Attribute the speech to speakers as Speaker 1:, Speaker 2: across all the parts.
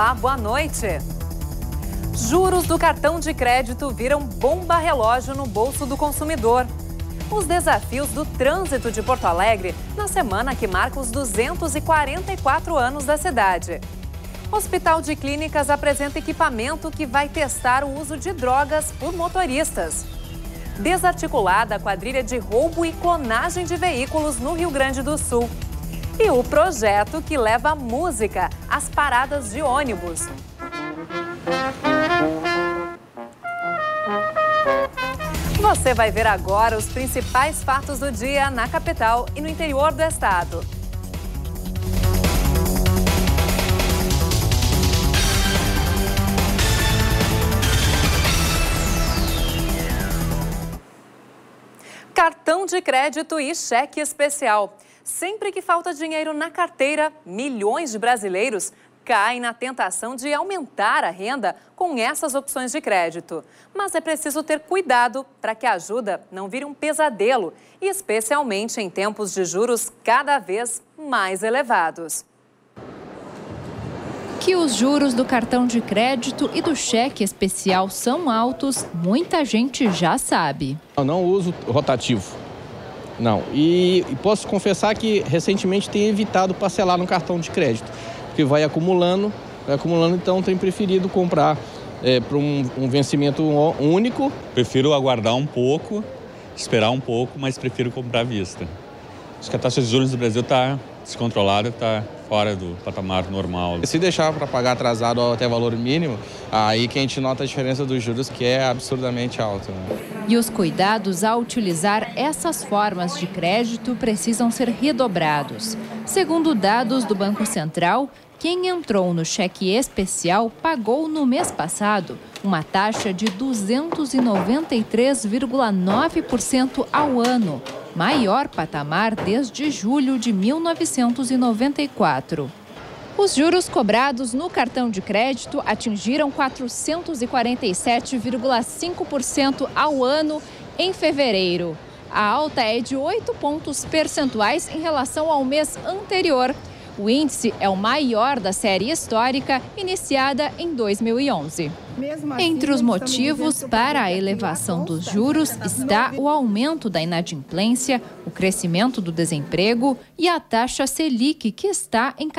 Speaker 1: Olá, boa noite. Juros do cartão de crédito viram bomba relógio no bolso do consumidor. Os desafios do trânsito de Porto Alegre na semana que marca os 244 anos da cidade. Hospital de Clínicas apresenta equipamento que vai testar o uso de drogas por motoristas. Desarticulada a quadrilha de roubo e clonagem de veículos no Rio Grande do Sul. E o projeto que leva música às paradas de ônibus. Você vai ver agora os principais fatos do dia na capital e no interior do estado. Cartão de crédito e cheque especial. Sempre que falta dinheiro na carteira, milhões de brasileiros caem na tentação de aumentar a renda com essas opções de crédito. Mas é preciso ter cuidado para que a ajuda não vire um pesadelo, especialmente em tempos de juros cada vez mais elevados.
Speaker 2: Que os juros do cartão de crédito e do cheque especial são altos, muita gente já sabe.
Speaker 3: Eu não uso rotativo, não. E posso confessar que recentemente tenho evitado parcelar no cartão de crédito, porque vai acumulando, então tenho preferido comprar para um vencimento único.
Speaker 4: Prefiro aguardar um pouco, esperar um pouco, mas prefiro comprar à vista. Acho que a taxa de juros do Brasil está descontrolada, está fora do patamar normal.
Speaker 3: Se deixar para pagar atrasado ou até valor mínimo, aí que a gente nota a diferença dos juros, que é absurdamente alta.
Speaker 2: E os cuidados ao utilizar essas formas de crédito precisam ser redobrados. Segundo dados do Banco Central, quem entrou no cheque especial pagou no mês passado uma taxa de 293,9% ao ano, maior patamar desde julho de 1994. Os juros cobrados no cartão de crédito atingiram 447,5% ao ano em fevereiro. A alta é de 8 pontos percentuais em relação ao mês anterior. O índice é o maior da série histórica, iniciada em 2011. Entre os motivos para a elevação dos juros está o aumento da inadimplência, o crescimento do desemprego e a taxa Selic, que está em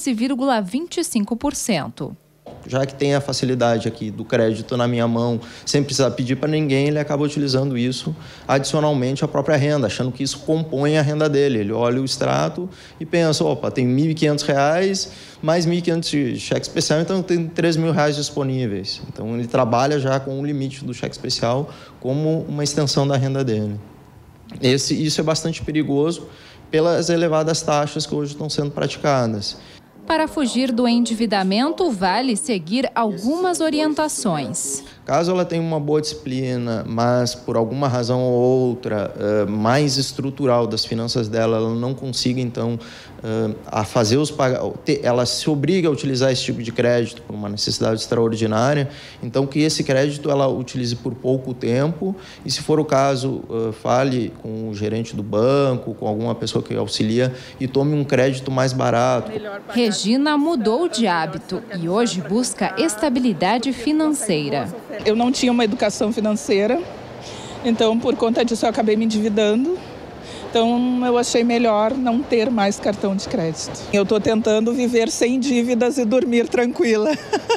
Speaker 2: 14,25%.
Speaker 5: Já que tem a facilidade aqui do crédito na minha mão, sem precisar pedir para ninguém, ele acaba utilizando isso adicionalmente à própria renda, achando que isso compõe a renda dele. Ele olha o extrato e pensa, opa, tem R$ 1.500, mais R$ 1.500 de cheque especial, então tem R$ 3.000 disponíveis. Então ele trabalha já com o limite do cheque especial como uma extensão da renda dele. Isso é bastante perigoso pelas elevadas taxas que hoje estão sendo praticadas.
Speaker 2: Para fugir do endividamento, vale seguir algumas orientações.
Speaker 5: Caso ela tenha uma boa disciplina, mas por alguma razão ou outra mais estrutural das finanças dela, ela não consiga, então, a fazer ela se obriga a utilizar esse tipo de crédito por uma necessidade extraordinária, então que esse crédito ela utilize por pouco tempo e, se for o caso, fale com o gerente do banco, com alguma pessoa que auxilia e tome um crédito mais barato.
Speaker 2: Regina mudou de hábito e hoje busca estabilidade financeira.
Speaker 6: Eu não tinha uma educação financeira, então por conta disso eu acabei me endividando. Então eu achei melhor não ter mais cartão de crédito. Eu estou tentando viver sem dívidas e dormir tranquila.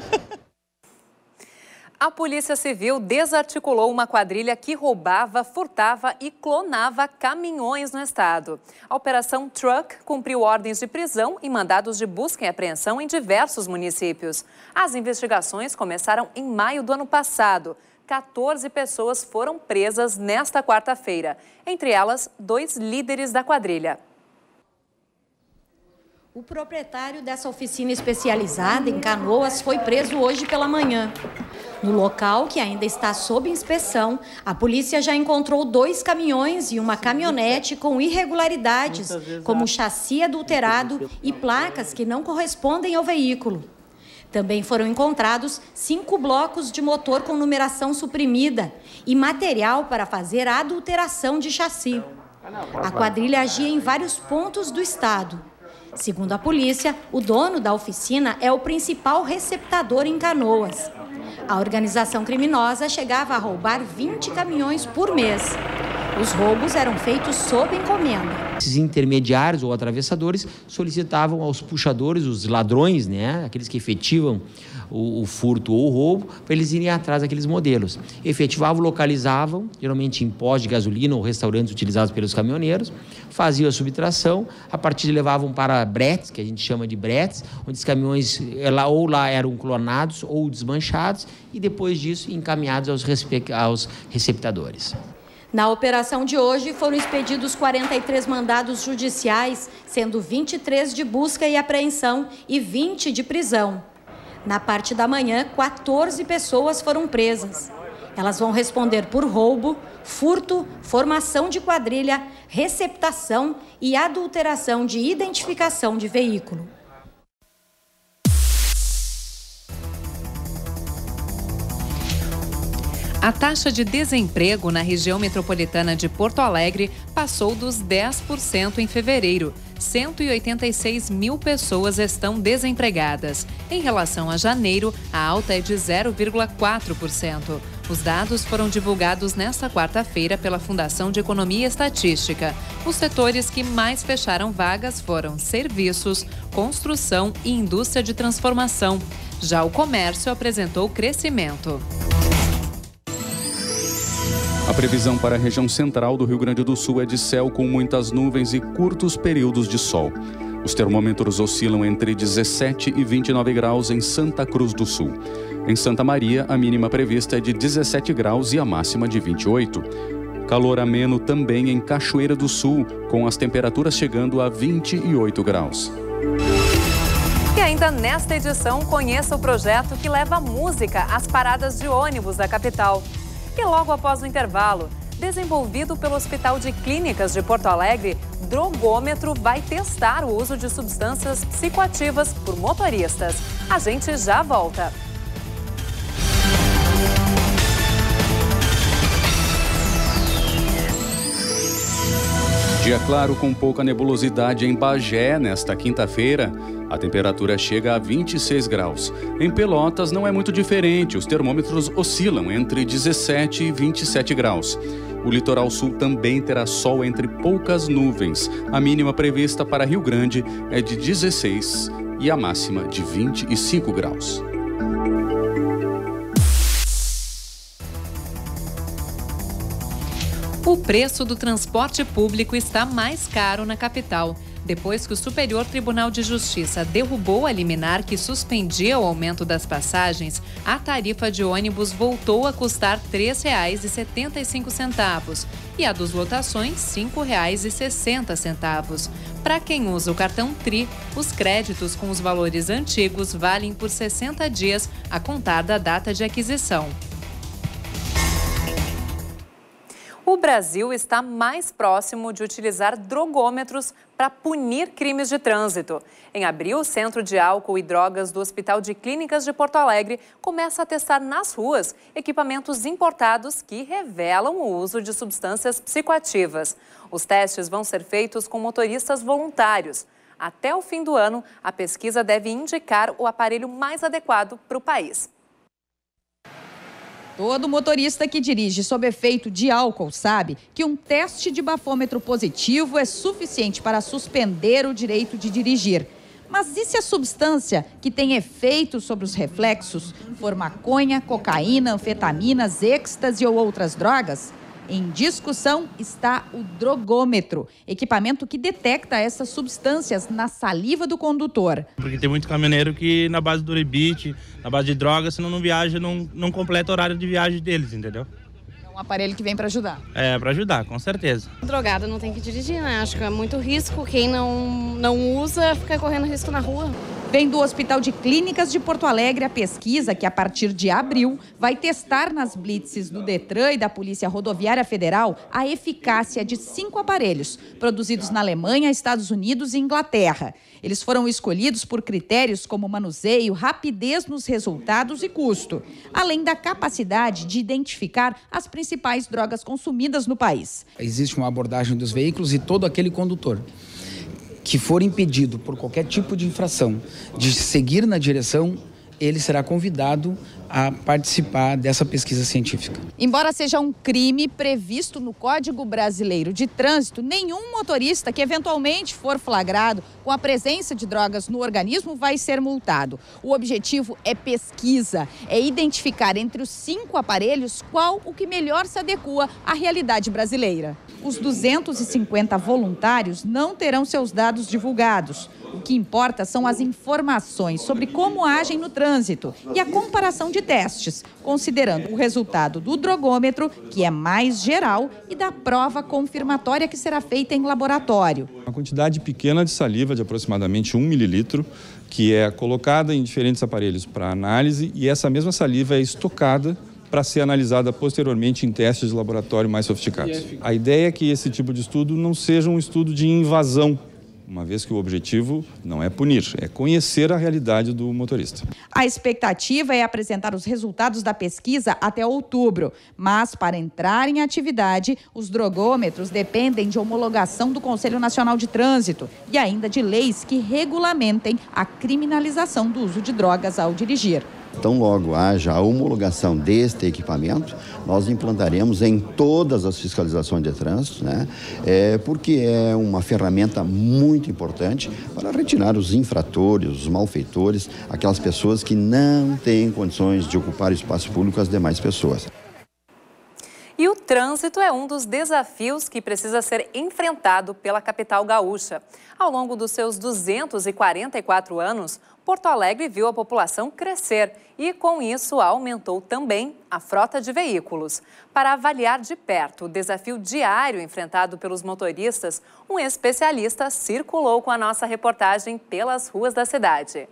Speaker 1: A Polícia Civil desarticulou uma quadrilha que roubava, furtava e clonava caminhões no estado. A Operação Truck cumpriu ordens de prisão e mandados de busca e apreensão em diversos municípios. As investigações começaram em maio do ano passado. 14 pessoas foram presas nesta quarta-feira, entre elas 2 líderes da quadrilha.
Speaker 7: O proprietário dessa oficina especializada em Canoas foi preso hoje pela manhã. No local, que ainda está sob inspeção, a polícia já encontrou 2 caminhões e uma caminhonete com irregularidades, como chassi adulterado e placas que não correspondem ao veículo. Também foram encontrados 5 blocos de motor com numeração suprimida e material para fazer a adulteração de chassi. A quadrilha agia em vários pontos do estado. Segundo a polícia, o dono da oficina é o principal receptador em Canoas. A organização criminosa chegava a roubar 20 caminhões por mês. Os roubos eram feitos sob encomenda.
Speaker 8: Esses intermediários ou atravessadores solicitavam aos puxadores, os ladrões, né, aqueles que efetivam o furto ou o roubo, para eles irem atrás daqueles modelos. Efetivavam, localizavam, geralmente em postos de gasolina ou restaurantes utilizados pelos caminhoneiros, faziam a subtração, a partir de levavam para bretes, que a gente chama de bretes, onde os caminhões ou lá eram clonados ou desmanchados e depois disso encaminhados aos receptadores.
Speaker 7: Na operação de hoje foram expedidos 43 mandados judiciais, sendo 23 de busca e apreensão e 20 de prisão. Na parte da manhã, 14 pessoas foram presas. Elas vão responder por roubo, furto, formação de quadrilha, receptação e adulteração de identificação de veículo.
Speaker 1: A taxa de desemprego na região metropolitana de Porto Alegre passou dos 10% em fevereiro. 186 mil pessoas estão desempregadas. Em relação a janeiro, a alta é de 0,4%. Os dados foram divulgados nesta quarta-feira pela Fundação de Economia e Estatística. Os setores que mais fecharam vagas foram serviços, construção e indústria de transformação. Já o comércio apresentou crescimento.
Speaker 9: A previsão para a região central do Rio Grande do Sul é de céu com muitas nuvens e curtos períodos de sol. Os termômetros oscilam entre 17 e 29 graus em Santa Cruz do Sul. Em Santa Maria, a mínima prevista é de 17 graus e a máxima de 28. Calor ameno também em Cachoeira do Sul, com as temperaturas chegando a 28 graus.
Speaker 1: E ainda nesta edição, conheça o projeto que leva música às paradas de ônibus da capital. E logo após o intervalo, desenvolvido pelo Hospital de Clínicas de Porto Alegre, Drogômetro vai testar o uso de substâncias psicoativas por motoristas. A gente já volta.
Speaker 9: Dia claro com pouca nebulosidade em Bagé nesta quinta-feira. A temperatura chega a 26 graus. Em Pelotas não é muito diferente, os termômetros oscilam entre 17 e 27 graus. O litoral sul também terá sol entre poucas nuvens. A mínima prevista para Rio Grande é de 16 e a máxima de 25 graus.
Speaker 1: O preço do transporte público está mais caro na capital. Depois que o Superior Tribunal de Justiça derrubou a liminar que suspendia o aumento das passagens, a tarifa de ônibus voltou a custar R$ 3,75 e a dos lotações R$ 5,60. Para quem usa o cartão TRI, os créditos com os valores antigos valem por 60 dias a contar da data de aquisição. O Brasil está mais próximo de utilizar drogômetros para punir crimes de trânsito. Em abril, o Centro de Álcool e Drogas do Hospital de Clínicas de Porto Alegre começa a testar nas ruas equipamentos importados que revelam o uso de substâncias psicoativas. Os testes vão ser feitos com motoristas voluntários. Até o fim do ano, a pesquisa deve indicar o aparelho mais adequado para o país.
Speaker 10: Todo motorista que dirige sob efeito de álcool sabe que um teste de bafômetro positivo é suficiente para suspender o direito de dirigir. Mas e se a substância que tem efeito sobre os reflexos for maconha, cocaína, anfetaminas, êxtase ou outras drogas? Em discussão está o drogômetro, equipamento que detecta essas substâncias na saliva do condutor.
Speaker 11: Porque tem muito caminhoneiro que na base do rebite, na base de drogas, senão não viaja, não completa o horário de viagem deles, entendeu?
Speaker 10: É um aparelho que vem para ajudar.
Speaker 11: É, para ajudar, com certeza.
Speaker 12: Drogado não tem que dirigir, né? Acho que é muito risco. Quem não usa fica correndo risco na rua.
Speaker 10: Vem do Hospital de Clínicas de Porto Alegre a pesquisa que, a partir de abril, vai testar nas blitzes do Detran e da Polícia Rodoviária Federal a eficácia de 5 aparelhos, produzidos na Alemanha, Estados Unidos e Inglaterra. Eles foram escolhidos por critérios como manuseio, rapidez nos resultados e custo, além da capacidade de identificar as principais drogas consumidas no país.
Speaker 13: Existe uma abordagem dos veículos e todo aquele condutor. que for impedido por qualquer tipo de infração de seguir na direção, ele será convidado a participar dessa pesquisa científica.
Speaker 10: Embora seja um crime previsto no Código Brasileiro de Trânsito, nenhum motorista que eventualmente for flagrado com a presença de drogas no organismo vai ser multado. O objetivo é pesquisa, é identificar entre os 5 aparelhos qual o que melhor se adequa à realidade brasileira. Os 250 voluntários não terão seus dados divulgados. O que importa são as informações sobre como agem no trânsito e a comparação de testes, considerando o resultado do drogômetro, que é mais geral, e da prova confirmatória que será feita em laboratório.
Speaker 14: Uma quantidade pequena de saliva, de aproximadamente 1 mililitro, que é colocada em diferentes aparelhos para análise, e essa mesma saliva é estocada para ser analisada posteriormente em testes de laboratório mais sofisticados. A ideia é que esse tipo de estudo não seja um estudo de invasão, uma vez que o objetivo não é punir, é conhecer a realidade do motorista.
Speaker 10: A expectativa é apresentar os resultados da pesquisa até outubro, mas para entrar em atividade, os drogômetros dependem de homologação do Conselho Nacional de Trânsito e ainda de leis que regulamentem a criminalização do uso de drogas ao dirigir.
Speaker 15: Tão logo haja a homologação deste equipamento, nós implantaremos em todas as fiscalizações de trânsito, né? Porque é uma ferramenta muito importante para retirar os infratores, os malfeitores, aquelas pessoas que não têm condições de ocupar espaço público às demais pessoas.
Speaker 1: E o trânsito é um dos desafios que precisa ser enfrentado pela capital gaúcha. Ao longo dos seus 244 anos, Porto Alegre viu a população crescer e, com isso, aumentou também a frota de veículos. Para avaliar de perto o desafio diário enfrentado pelos motoristas, um especialista circulou com a nossa reportagem pelas ruas da cidade.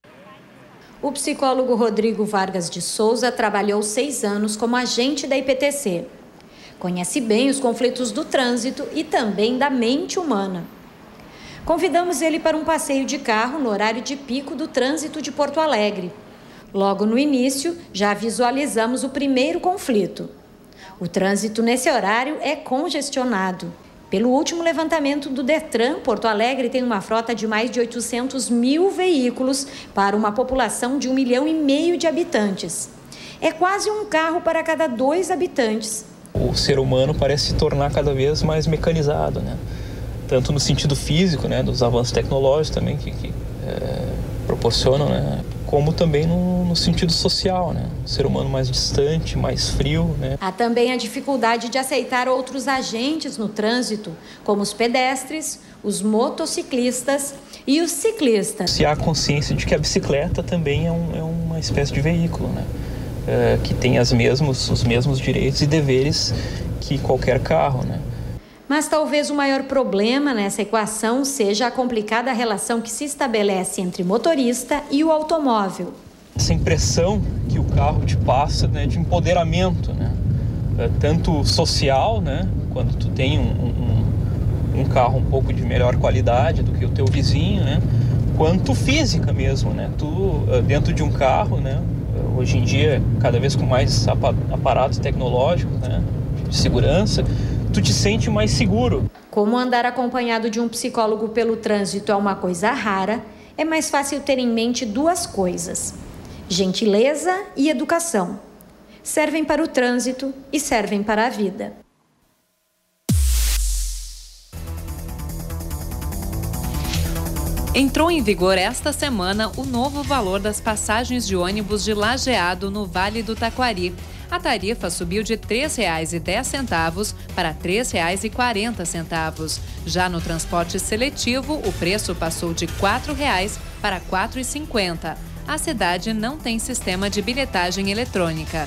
Speaker 7: O psicólogo Rodrigo Vargas de Souza trabalhou 6 anos como agente da IPTC. Conhece bem os conflitos do trânsito e também da mente humana. Convidamos ele para um passeio de carro no horário de pico do trânsito de Porto Alegre. Logo no início, já visualizamos o primeiro conflito. O trânsito nesse horário é congestionado. Pelo último levantamento do Detran, Porto Alegre tem uma frota de mais de 800 mil veículos para uma população de 1,5 milhão de habitantes. É quase um carro para cada 2 habitantes.
Speaker 16: O ser humano parece se tornar cada vez mais mecanizado, né? Tanto no sentido físico, né, dos avanços tecnológicos também que proporcionam, né, como também no sentido social, né? O ser humano mais distante, mais frio, né?
Speaker 7: Há também a dificuldade de aceitar outros agentes no trânsito, como os pedestres, os motociclistas e os ciclistas.
Speaker 16: Se há consciência de que a bicicleta também é uma espécie de veículo, né? Que tem os mesmos direitos e deveres que qualquer carro, né?
Speaker 7: Mas talvez o maior problema nessa equação seja a complicada relação que se estabelece entre motorista e o automóvel.
Speaker 16: Essa impressão que o carro te passa, né, de empoderamento, né? Tanto social, né, quando tu tem um carro um pouco de melhor qualidade do que o teu vizinho, né, quanto física mesmo, né? Tu dentro de um carro, né, hoje em dia cada vez com mais aparatos tecnológicos, né, de segurança, tu te sente mais seguro.
Speaker 7: Como andar acompanhado de um psicólogo pelo trânsito é uma coisa rara, é mais fácil ter em mente 2 coisas: gentileza e educação. Servem para o trânsito e servem para a vida.
Speaker 1: Entrou em vigor esta semana o novo valor das passagens de ônibus de Lajeado no Vale do Taquari. A tarifa subiu de R$ 3,10 para R$ 3,40. Já no transporte seletivo, o preço passou de R$ 4,00 para R$ 4,50. A cidade não tem sistema de bilhetagem eletrônica.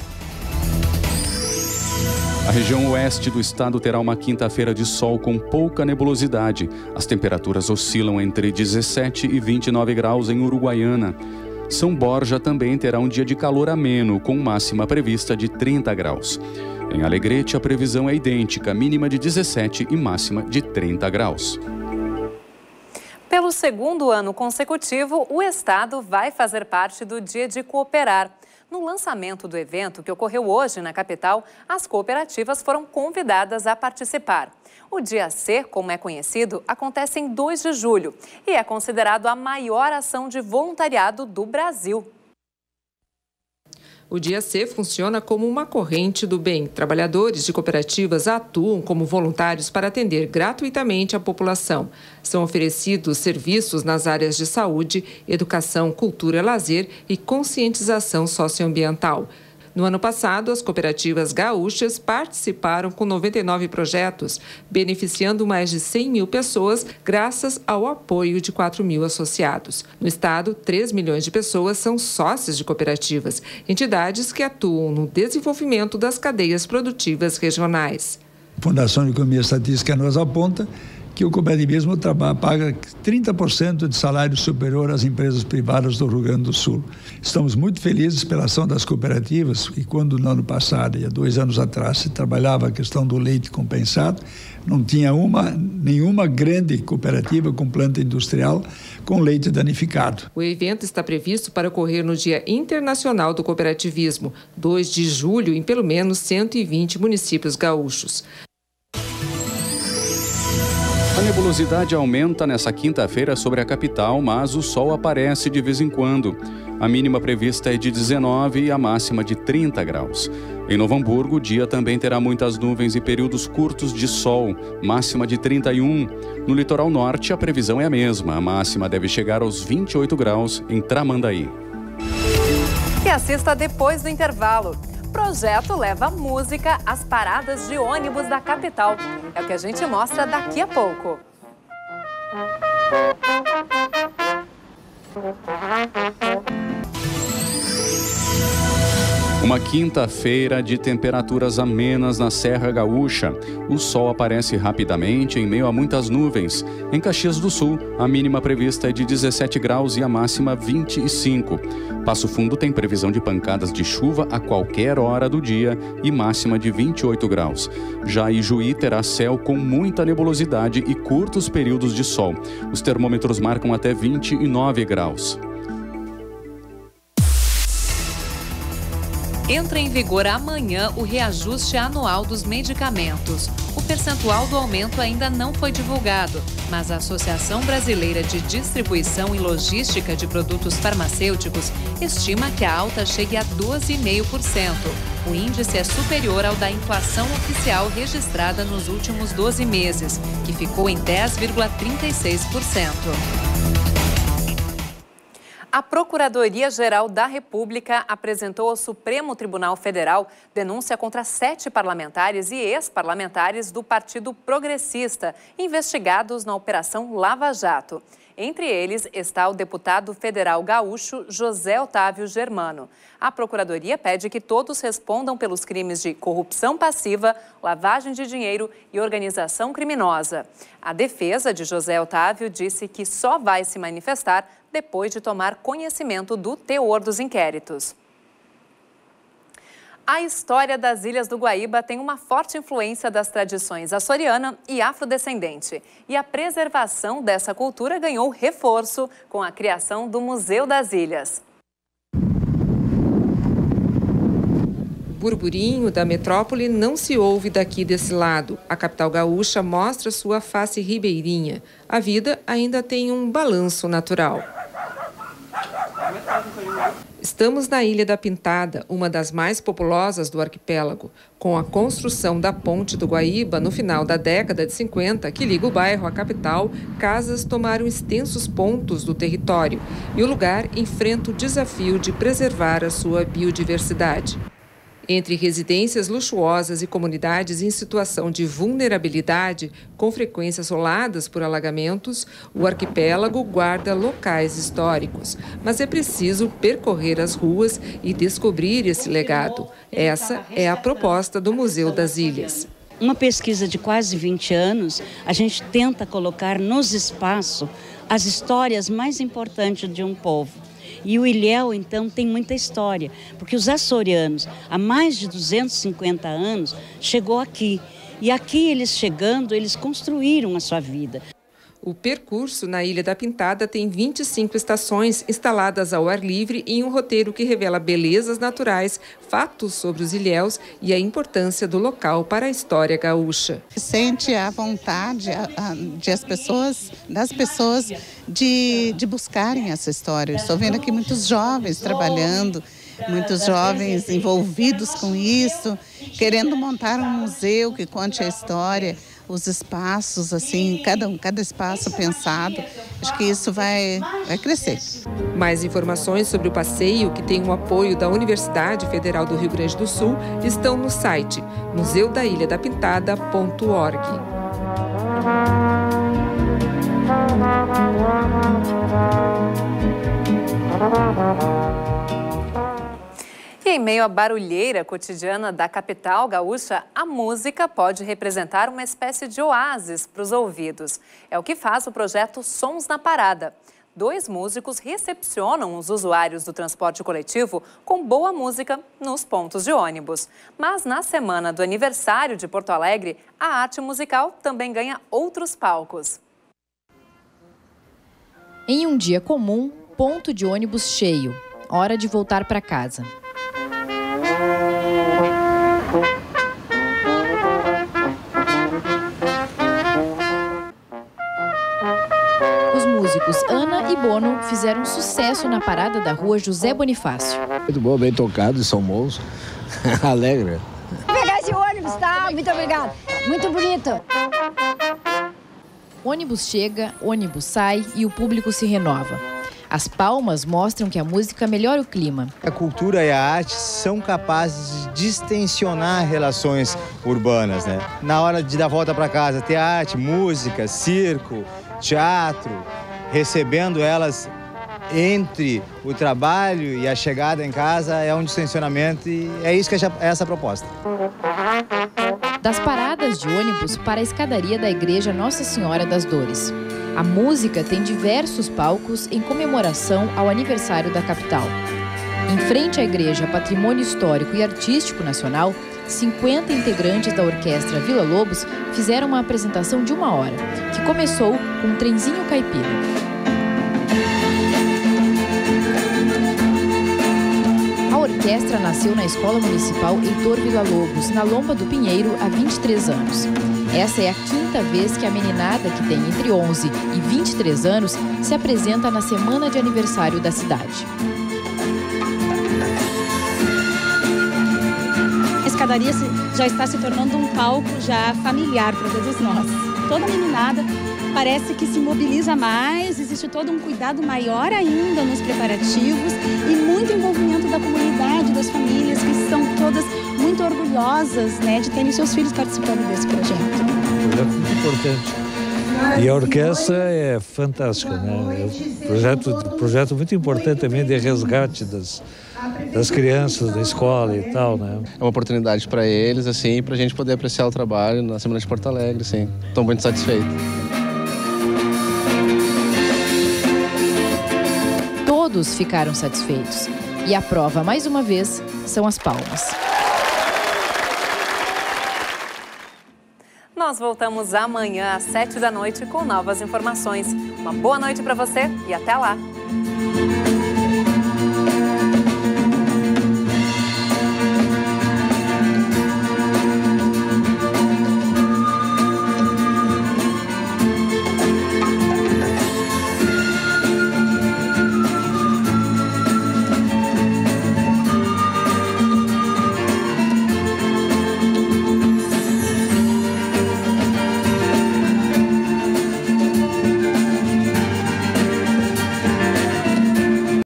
Speaker 9: A região oeste do estado terá uma quinta-feira de sol com pouca nebulosidade. As temperaturas oscilam entre 17 e 29 graus em Uruguaiana. São Borja também terá um dia de calor ameno, com máxima prevista de 30 graus. Em Alegrete, a previsão é idêntica, mínima de 17 e máxima de 30 graus.
Speaker 1: Pelo 2º ano consecutivo, o estado vai fazer parte do Dia de Cooperar. No lançamento do evento, que ocorreu hoje na capital, as cooperativas foram convidadas a participar. O Dia C, como é conhecido, acontece em 2 de julho e é considerado a maior ação de voluntariado do Brasil.
Speaker 17: O Dia C funciona como uma corrente do bem. Trabalhadores de cooperativas atuam como voluntários para atender gratuitamente a população. São oferecidos serviços nas áreas de saúde, educação, cultura, lazer e conscientização socioambiental. No ano passado, as cooperativas gaúchas participaram com 99 projetos, beneficiando mais de 100 mil pessoas, graças ao apoio de 4 mil associados. No estado, 3 milhões de pessoas são sócios de cooperativas, entidades que atuam no desenvolvimento das cadeias produtivas regionais.
Speaker 18: A Fundação de Economia e Estatística nos aponta que o cooperativismo paga 30% de salário superior às empresas privadas do Rio Grande do Sul. Estamos muito felizes pela ação das cooperativas, e quando no ano passado, há 2 anos atrás, se trabalhava a questão do leite compensado, não tinha nenhuma grande cooperativa com planta industrial com leite danificado.
Speaker 17: O evento está previsto para ocorrer no Dia Internacional do Cooperativismo, 2 de julho, em pelo menos 120 municípios gaúchos.
Speaker 9: A nebulosidade aumenta nessa quinta-feira sobre a capital, mas o sol aparece de vez em quando. A mínima prevista é de 19 e a máxima de 30 graus. Em Novo Hamburgo, o dia também terá muitas nuvens e períodos curtos de sol, máxima de 31. No litoral norte, a previsão é a mesma. A máxima deve chegar aos 28 graus em Tramandaí.
Speaker 1: E assista depois do intervalo. Projeto leva música às paradas de ônibus da capital. É o que a gente mostra daqui a pouco.
Speaker 9: Uma quinta-feira de temperaturas amenas na Serra Gaúcha. O sol aparece rapidamente em meio a muitas nuvens. Em Caxias do Sul, a mínima prevista é de 17 graus e a máxima 25. Passo Fundo tem previsão de pancadas de chuva a qualquer hora do dia e máxima de 28 graus. Já Ijuí terá céu com muita nebulosidade e curtos períodos de sol. Os termômetros marcam até 29 graus.
Speaker 1: Entra em vigor amanhã o reajuste anual dos medicamentos. O percentual do aumento ainda não foi divulgado, mas a Associação Brasileira de Distribuição e Logística de Produtos Farmacêuticos estima que a alta chegue a 12,5%. O índice é superior ao da inflação oficial registrada nos últimos 12 meses, que ficou em 10,36%. A Procuradoria-Geral da República apresentou ao Supremo Tribunal Federal denúncia contra 7 parlamentares e ex-parlamentares do Partido Progressista, investigados na Operação Lava Jato. Entre eles está o deputado federal gaúcho José Otávio Germano. A Procuradoria pede que todos respondam pelos crimes de corrupção passiva, lavagem de dinheiro e organização criminosa. A defesa de José Otávio disse que só vai se manifestar depois de tomar conhecimento do teor dos inquéritos. A história das Ilhas do Guaíba tem uma forte influência das tradições açoriana e afrodescendente. E a preservação dessa cultura ganhou reforço com a criação do Museu das Ilhas.
Speaker 17: O burburinho da metrópole não se ouve daqui desse lado. A capital gaúcha mostra sua face ribeirinha. A vida ainda tem um balanço natural. Estamos na Ilha da Pintada, uma das mais populosas do arquipélago. Com a construção da Ponte do Guaíba no final da década de 50, que liga o bairro à capital, casas tomaram extensos pontos do território e o lugar enfrenta o desafio de preservar a sua biodiversidade. Entre residências luxuosas e comunidades em situação de vulnerabilidade, com frequência assoladas por alagamentos, o arquipélago guarda locais históricos. Mas é preciso percorrer as ruas e descobrir esse legado. Essa é a proposta do Museu das Ilhas.
Speaker 19: Uma pesquisa de quase 20 anos, a gente tenta colocar nos espaços as histórias mais importantes de um povo. E o Ilhéu, então, tem muita história, porque os açorianos, há mais de 250 anos, chegou aqui. E aqui, eles chegando, eles construíram a sua vida.
Speaker 17: O percurso na Ilha da Pintada tem 25 estações instaladas ao ar livre em um roteiro que revela belezas naturais, fatos sobre os ilhéus e a importância do local para a história gaúcha.
Speaker 20: Sente a vontade das pessoas de buscarem essa história. Estou vendo aqui muitos jovens trabalhando, muitos jovens envolvidos com isso, querendo montar um museu que conte a história. Os espaços, assim, cada espaço pensado, acho que isso vai crescer.
Speaker 17: Mais informações sobre o passeio, que tem o apoio da Universidade Federal do Rio Grande do Sul, estão no site museudailhadapintada.org.
Speaker 1: E em meio à barulheira cotidiana da capital gaúcha, a música pode representar uma espécie de oásis para os ouvidos. É o que faz o projeto Sons na Parada. 2 músicos recepcionam os usuários do transporte coletivo com boa música nos pontos de ônibus. Mas na semana do aniversário de Porto Alegre, a arte musical também ganha outros palcos.
Speaker 2: Em um dia comum, ponto de ônibus cheio. Hora de voltar para casa. Os músicos Ana e Bono fizeram sucesso na parada da rua José Bonifácio.
Speaker 21: Muito bom, bem tocado, são bons, alegre.
Speaker 22: Vou pegar esse ônibus, tá? Muito obrigado, muito bonito.
Speaker 2: Ônibus chega, ônibus sai e o público se renova. As palmas mostram que a música melhora o clima.
Speaker 23: A cultura e a arte são capazes de distensionar relações urbanas, né? Na hora de dar volta para casa, ter arte, música, circo, teatro, recebendo elas entre o trabalho e a chegada em casa é um distensionamento e é isso que é essa proposta.
Speaker 2: Das paradas de ônibus para a escadaria da Igreja Nossa Senhora das Dores. A música tem diversos palcos em comemoração ao aniversário da capital. Em frente à Igreja Patrimônio Histórico e Artístico Nacional, 50 integrantes da Orquestra Vila Lobos fizeram uma apresentação de 1 hora, que começou com um trenzinho caipira. A orquestra nasceu na Escola Municipal Heitor Villa-Lobos, na Lomba do Pinheiro, há 23 anos. Essa é a 5ª vez que a meninada, que tem entre 11 e 23 anos, se apresenta na semana de aniversário da cidade.
Speaker 24: A escadaria já está se tornando um palco já familiar para todos nós. Toda meninada parece que se mobiliza mais, existe todo um cuidado maior ainda nos preparativos e muito envolvimento da comunidade, das famílias, que estão todas muito orgulhosas, né, de terem seus filhos participando desse projeto.
Speaker 25: Um projeto muito importante. E a orquestra é fantástica, né? É um projeto muito importante também de resgate das crianças da escola e tal, né?
Speaker 3: É uma oportunidade para eles, assim, para a gente poder apreciar o trabalho na Semana de Porto Alegre, assim. Estou muito satisfeito.
Speaker 2: Todos ficaram satisfeitos. E a prova, mais uma vez, são as palmas.
Speaker 1: Nós voltamos amanhã às 7 da noite com novas informações. Uma boa noite para você e até lá!